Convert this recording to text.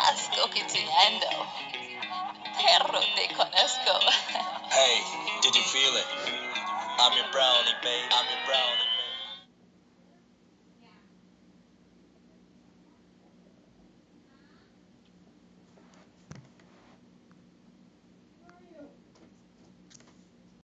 Asco Kitsuyando, pero te conozco. Hey, did you feel it? I'm your brownie, babe. I'm your brownie.